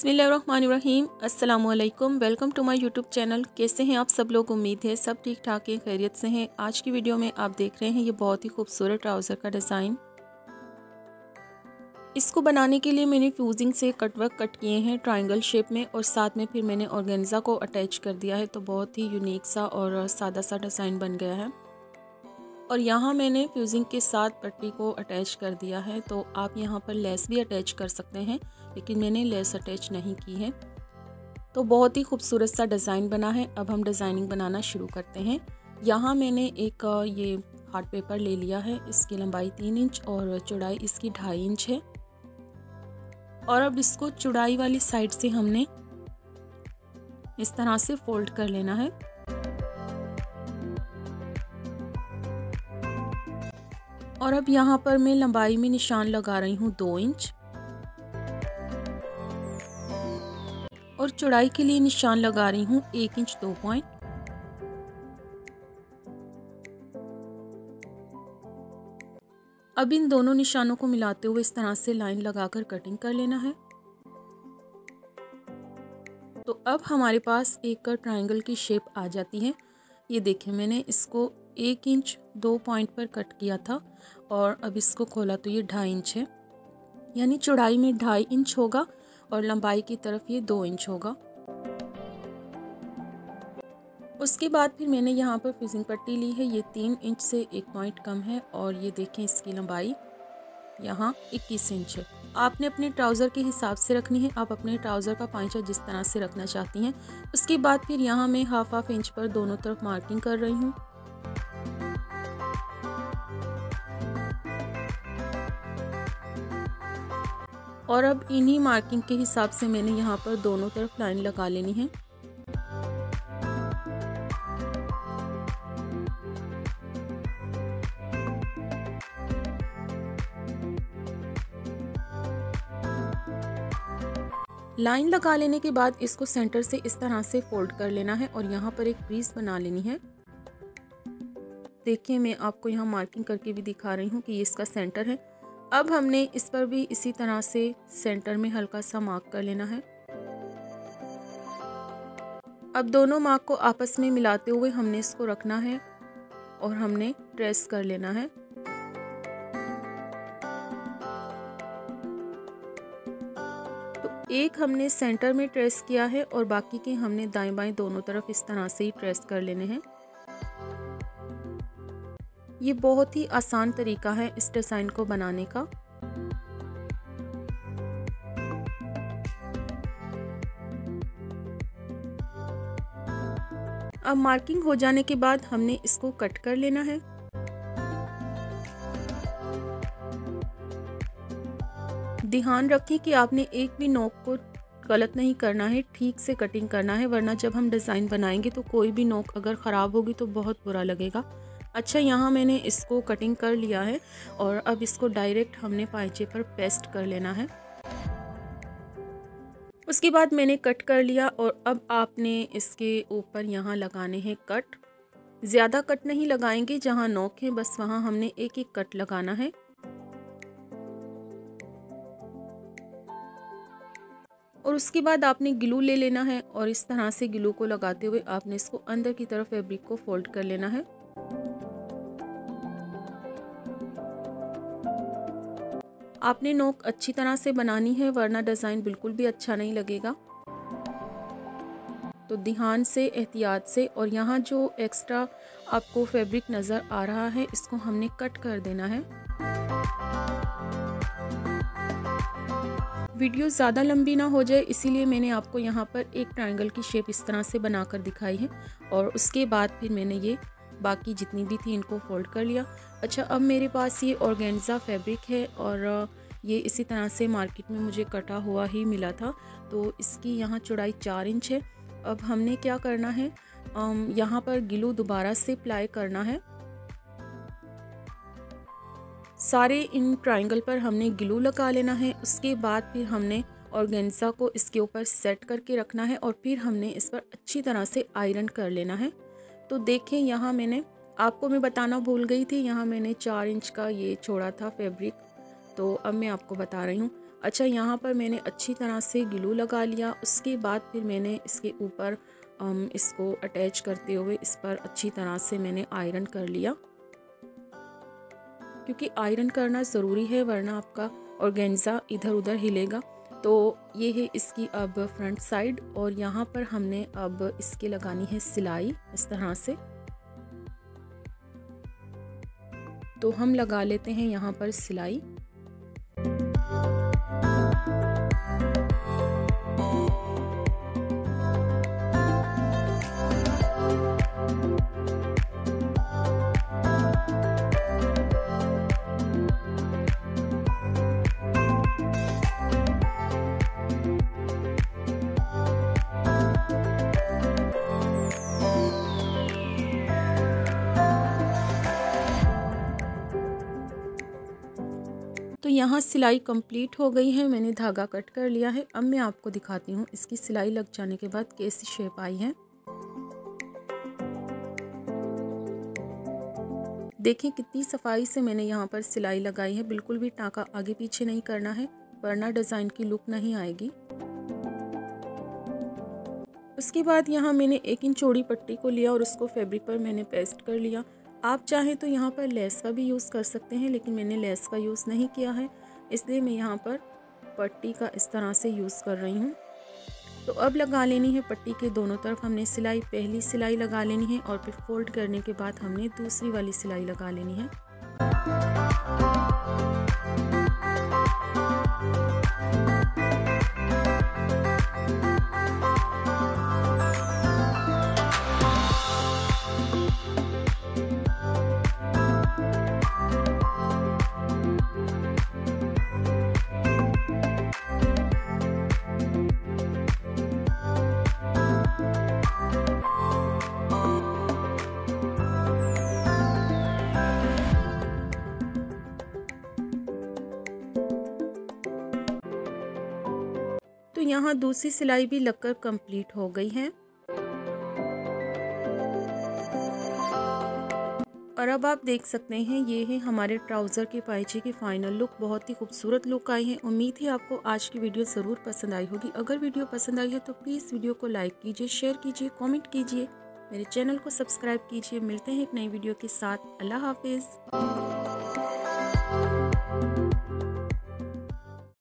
बिस्मिल्लाहिर्रहमानिर्रहीम। अस्सलामुअलैकुम। Welcome to my YouTube channel. कैसे हैं आप सब लोग? उम्मीद है सब ठीक ठाक हैं, खैरियत से हैं। आज की वीडियो में आप देख रहे हैं ये बहुत ही खूबसूरत ट्राउज़र का डिज़ाइन। इसको बनाने के लिए मैंने फ्यूजिंग से कटवर्क कट किए हैं ट्रायंगल शेप में, और साथ में फिर मैंने ऑर्गेन्जा को अटैच कर दिया है। तो बहुत ही यूनिक सा और सादा सा डिज़ाइन बन गया है। और यहाँ मैंने फ्यूजिंग के साथ पट्टी को अटैच कर दिया है। तो आप यहाँ पर लेस भी अटैच कर सकते हैं, लेकिन मैंने लेस अटैच नहीं की है। तो बहुत ही खूबसूरत सा डिज़ाइन बना है। अब हम डिज़ाइनिंग बनाना शुरू करते हैं। यहाँ मैंने एक ये हार्ड पेपर ले लिया है। इसकी लंबाई 3 इंच और चौड़ाई इसकी 2.5 इंच है। और अब इसको चौड़ाई वाली साइड से हमने इस तरह से फोल्ड कर लेना है। और अब यहाँ पर मैं लंबाई में निशान लगा रही हूँ 2 इंच, और चौड़ाई के लिए निशान लगा रही हूँ 1 इंच 2 पॉइंट। अब इन दोनों निशानों को मिलाते हुए इस तरह से लाइन लगाकर कटिंग कर लेना है। तो अब हमारे पास एक ट्रायंगल की शेप आ जाती है। ये देखें, मैंने इसको 1 इंच 2 पॉइंट पर कट किया था, और अब इसको खोला तो ये 2.5 इंच है। यानी चौड़ाई में 2.5 इंच होगा और लंबाई की तरफ ये 2 इंच होगा। उसके बाद फिर मैंने यहाँ पर फिजिंग पट्टी ली है। ये 3 इंच से 1 पॉइंट कम है, और ये देखें इसकी लंबाई यहाँ 21 इंच है। आपने अपने ट्राउज़र के हिसाब से रखनी है। आप अपने ट्राउज़र का पांचा जिस तरह से रखना चाहती हैं। उसके बाद फिर यहाँ मैं हाफ इंच पर दोनों तरफ मार्किंग कर रही हूँ। और अब इन्हीं मार्किंग के हिसाब से मैंने यहाँ पर दोनों तरफ लाइन लगा लेनी है। लाइन लगा लेने के बाद इसको सेंटर से इस तरह से फोल्ड कर लेना है, और यहाँ पर एक क्रीज बना लेनी है। देखिए, मैं आपको यहाँ मार्किंग करके भी दिखा रही हूँ कि ये इसका सेंटर है। अब हमने इस पर भी इसी तरह से सेंटर में हल्का सा मार्क कर लेना है। अब दोनों मार्क को आपस में मिलाते हुए हमने इसको रखना है और हमने ट्रेस कर लेना है। तो एक हमने सेंटर में ट्रेस किया है, और बाकी के हमने दाएं बाएं दोनों तरफ इस तरह से ही ट्रेस कर लेने हैं। ये बहुत ही आसान तरीका है इस डिज़ाइन को बनाने का। अब मार्किंग हो जाने के बाद हमने इसको कट कर लेना है। ध्यान रखें कि आपने एक भी नोक को गलत नहीं करना है, ठीक से कटिंग करना है, वरना जब हम डिज़ाइन बनाएंगे तो कोई भी नोक अगर ख़राब होगी तो बहुत बुरा लगेगा। अच्छा, यहाँ मैंने इसको कटिंग कर लिया है, और अब इसको डायरेक्ट हमने पाइचे पर पेस्ट कर लेना है। उसके बाद मैंने कट कर लिया, और अब आपने इसके ऊपर यहाँ लगाने हैं कट। ज़्यादा कट नहीं लगाएंगे, जहाँ नोक है बस वहाँ हमने एक एक कट लगाना है। और उसके बाद आपने ग्लू ले लेना है, और इस तरह से ग्लू को लगाते हुए आपने इसको अंदर की तरफ फैब्रिक को फोल्ड कर लेना है। आपने नोक अच्छी तरह से बनानी है, वरना डिज़ाइन बिल्कुल भी अच्छा नहीं लगेगा। तो ध्यान से, एहतियात से, और यहाँ जो एक्स्ट्रा आपको फैब्रिक नज़र आ रहा है इसको हमने कट कर देना है। वीडियो ज़्यादा लंबी ना हो जाए, इसीलिए मैंने आपको यहाँ पर एक ट्रायंगल की शेप इस तरह से बनाकर दिखाई है, और उसके बाद फिर मैंने ये बाकी जितनी भी थी इनको फोल्ड कर लिया। अच्छा, अब मेरे पास ये ऑर्गेन्जा फैब्रिक है, और ये इसी तरह से मार्केट में मुझे कटा हुआ ही मिला था। तो इसकी यहाँ चौड़ाई 4 इंच है। अब हमने क्या करना है, यहाँ पर ग्लू दोबारा से अप्लाई करना है। सारे इन ट्रायंगल पर हमने ग्लू लगा लेना है। उसके बाद फिर हमने ऑर्गेन्जा को इसके ऊपर सेट करके रखना है, और फिर हमने इस पर अच्छी तरह से आयरन कर लेना है। तो देखें, यहाँ मैंने आपको मैं बताना भूल गई थी, यहाँ मैंने 4 इंच का ये छोड़ा था फैब्रिक, तो अब मैं आपको बता रही हूँ। अच्छा, यहाँ पर मैंने अच्छी तरह से ग्लू लगा लिया। उसके बाद फिर मैंने इसके ऊपर इसको अटैच करते हुए इस पर अच्छी तरह से मैंने आयरन कर लिया, क्योंकि आयरन करना ज़रूरी है वरना आपका ऑर्गेन्जा इधर उधर हिलेगा। तो ये है इसकी अब फ्रंट साइड, और यहाँ पर हमने अब इसके लगानी है सिलाई इस तरह से। तो हम लगा लेते हैं यहाँ पर सिलाई। तो यहाँ सिलाई कंप्लीट हो गई है, मैंने धागा कट कर लिया है। अब मैं आपको दिखाती हूँ इसकी सिलाई लग जाने के बाद कैसी शेप आई है। देखिए कितनी सफाई से मैंने यहाँ पर सिलाई लगाई है, बिल्कुल भी टाँका आगे पीछे नहीं करना है वरना डिज़ाइन की लुक नहीं आएगी। उसके बाद यहाँ मैंने 1 इंच चौड़ी पट्टी को लिया और उसको फैब्रिक पर मैंने पेस्ट कर लिया। आप चाहें तो यहाँ पर लेस का भी यूज़ कर सकते हैं, लेकिन मैंने लेस का यूज़ नहीं किया है, इसलिए मैं यहाँ पर पट्टी का इस तरह से यूज़ कर रही हूँ। तो अब लगा लेनी है पट्टी के दोनों तरफ हमने सिलाई। पहली सिलाई लगा लेनी है और फिर फोल्ड करने के बाद हमने दूसरी वाली सिलाई लगा लेनी है। तो यहाँ दूसरी सिलाई भी लगकर कंप्लीट हो गई है। और अब आप देख सकते हैं ये है हमारे ट्राउज़र के पायचे की फाइनल लुक। बहुत ही खूबसूरत लुक आई है। उम्मीद है आपको आज की वीडियो ज़रूर पसंद आई होगी। अगर वीडियो पसंद आई है तो प्लीज़ वीडियो को लाइक कीजिए, शेयर कीजिए, कमेंट कीजिए, मेरे चैनल को सब्सक्राइब कीजिए। मिलते हैं एक नई वीडियो के साथ। अल्लाह हाफिज़।